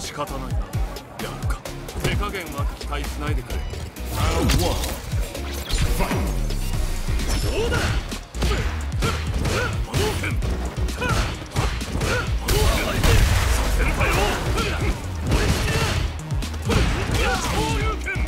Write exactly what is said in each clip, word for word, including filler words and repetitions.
仕方ないな。やるか。手加減は期待しないでくれ。 ラウンドワン、ファイト。 どうだ。波動拳。波動拳。させるかよ。昇竜拳。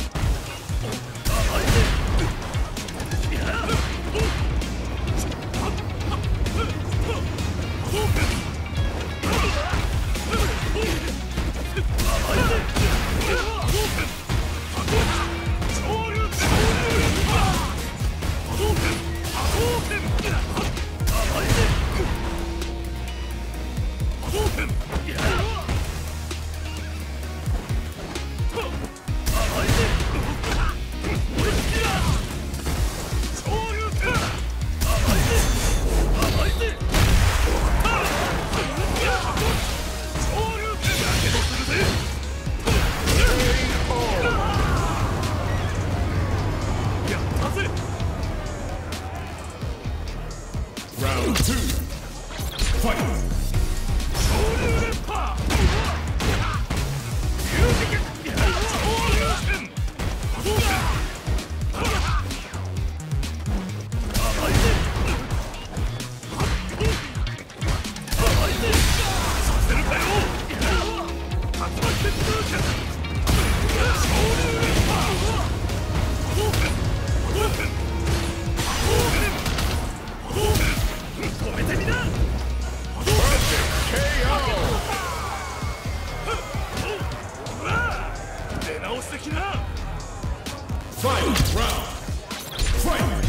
Round two, fight! 的な Final round. Fight.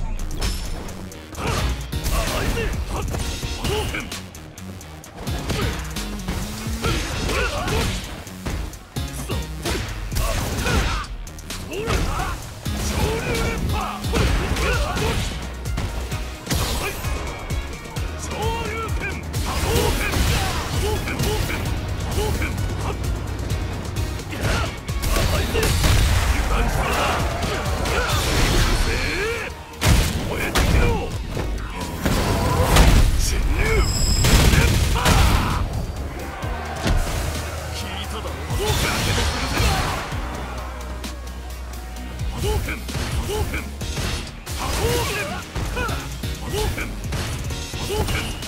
波動拳波動拳波動拳波動拳